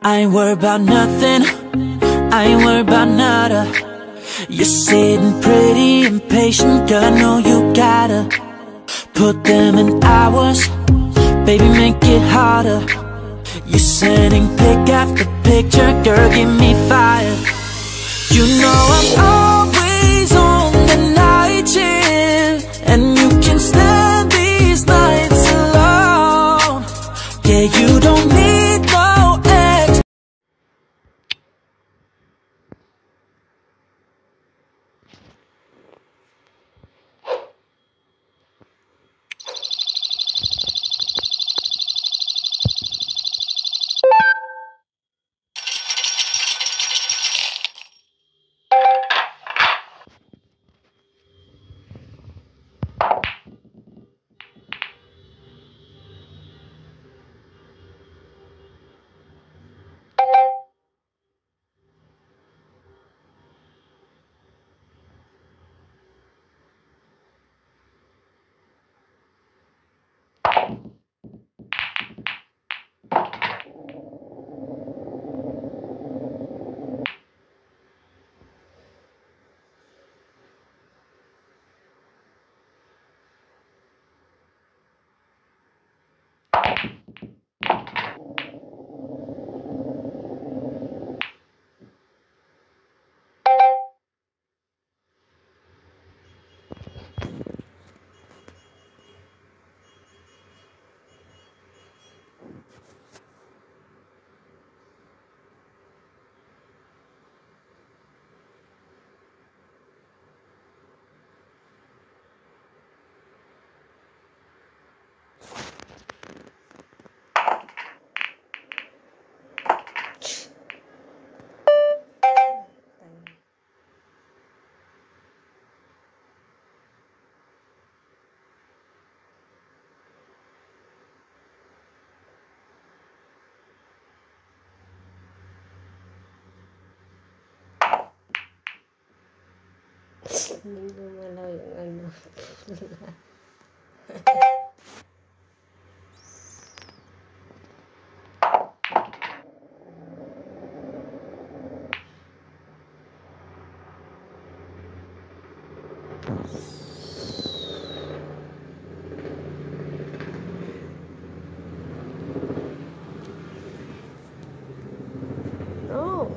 I ain't worried about nothing, I ain't worried about nada. You're sitting pretty impatient, girl, I know you gotta put them in hours, baby, make it harder. You're sending pic after picture, girl, give me fire. You know I'm always on the night shift, and you can stand these nights alone. Yeah, you don't need no ex. Hindi gumalaw yung ano. No.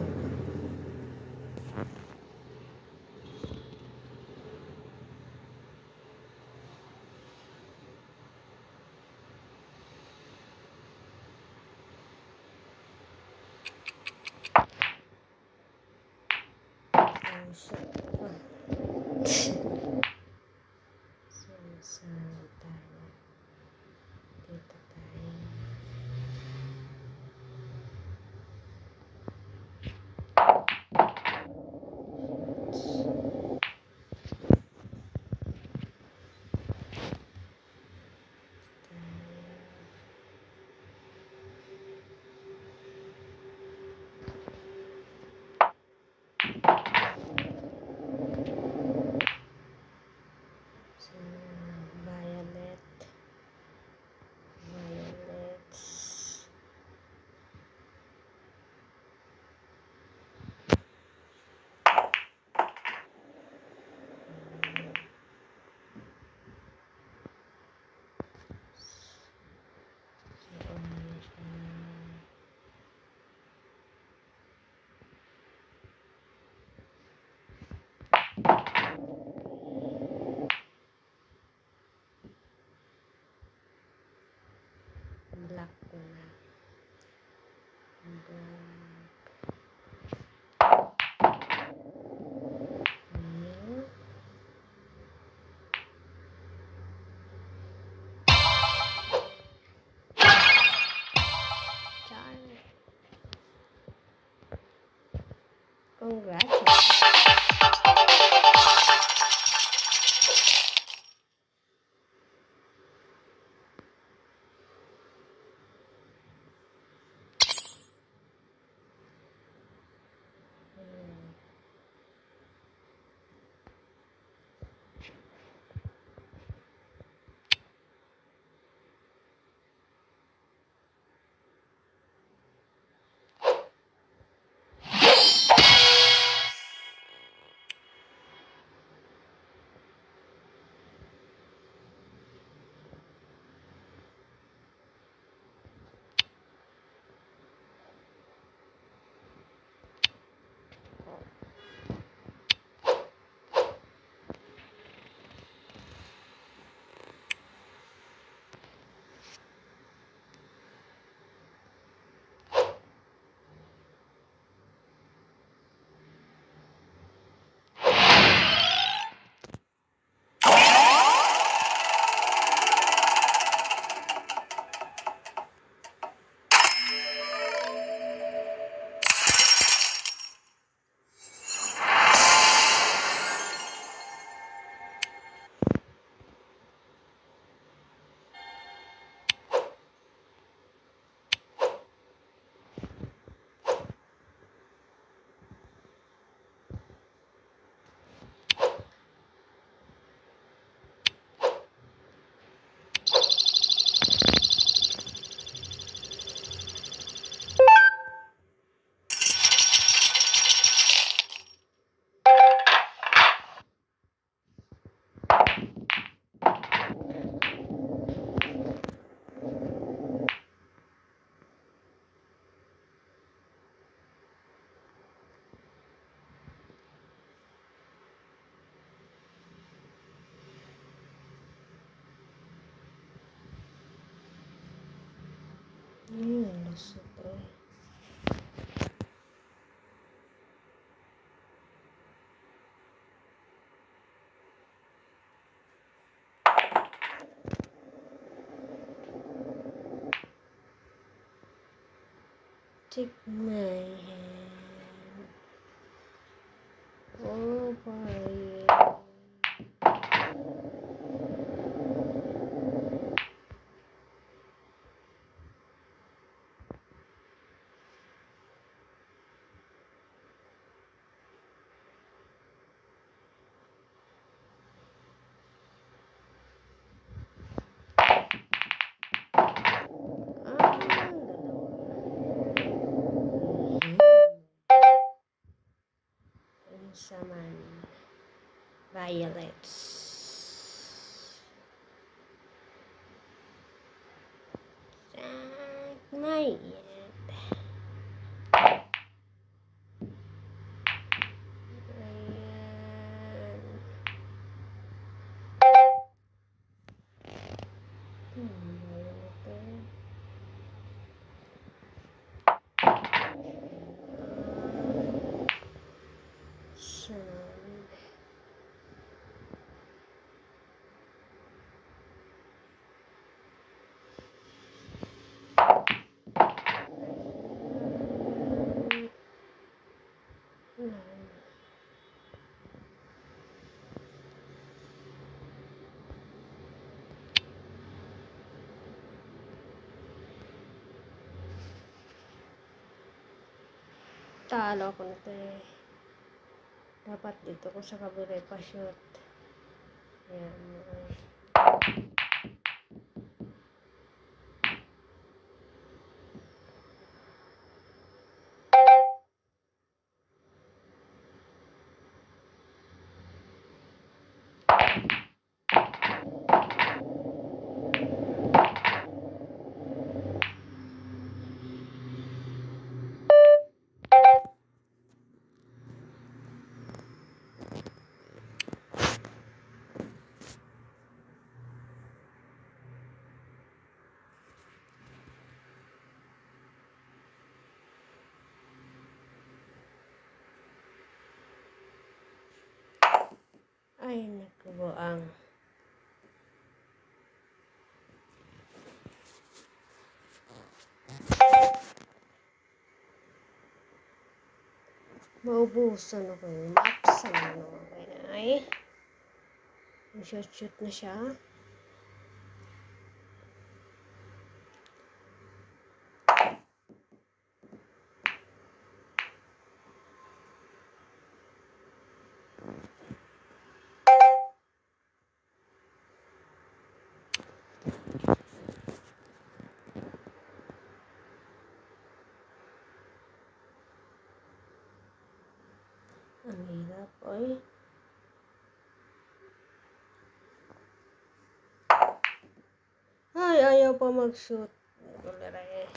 Black na. Congrats. Lusot eh. Take my hand. Oh, boy. Saman violets. May talo ko na ito eh. Dapat dito ko sa kabila pa-shoot. Ayan. Ay, nakubuang. Maubusan ako yun. Mapsan ako. Ay, shoot na siya. Ang hirap, oy. Ay, ayaw pa mag-shoot. Wala eh.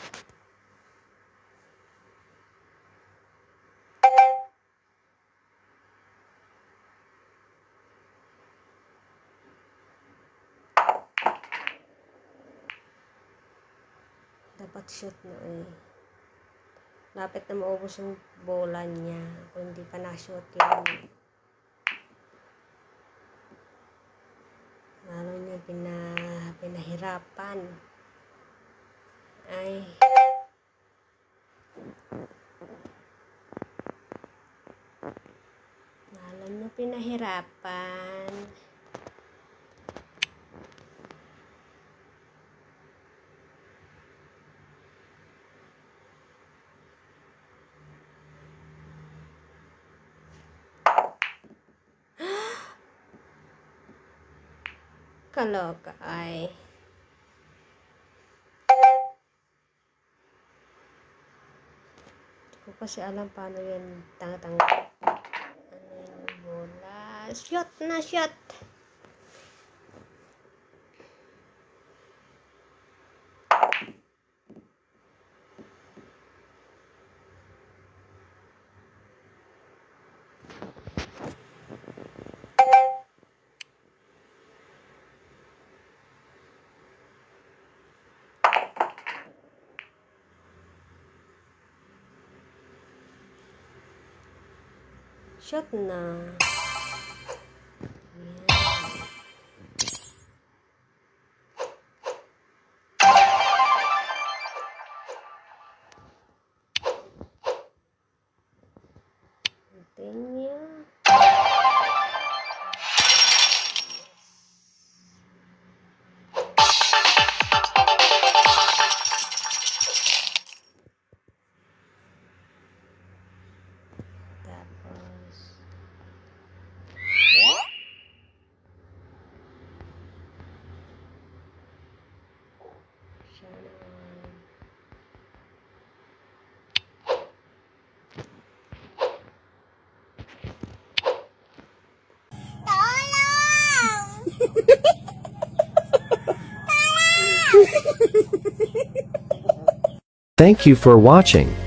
Dapat shoot na eh. Lapit na maubos yung bola niya. Kung hindi pa na-shoot yun. Lalo niya pinahirapan. Ay. Lalo niya pinahirapan. Kaloka ay. Hindi ko kasi alam paano yan tanga-tanga. Ano yung bola? Shot na shot! Shot na. Niya. Tapos siya naman. Thank you for watching.